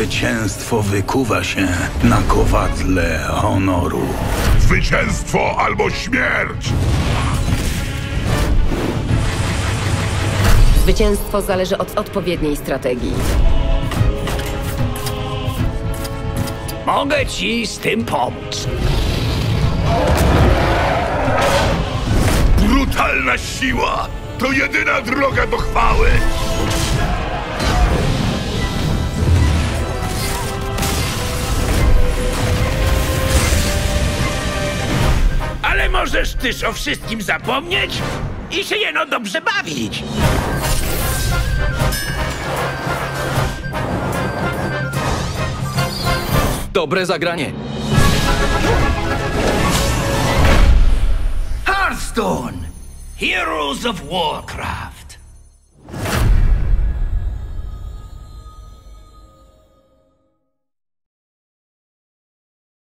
Zwycięstwo wykuwa się na kowadle honoru. Zwycięstwo albo śmierć! Zwycięstwo zależy od odpowiedniej strategii. Mogę ci z tym pomóc. Brutalna siła to jedyna droga do chwały! Ale możesz też o wszystkim zapomnieć i się jeno dobrze bawić. Dobre zagranie. Hearthstone! Heroes of Warcraft!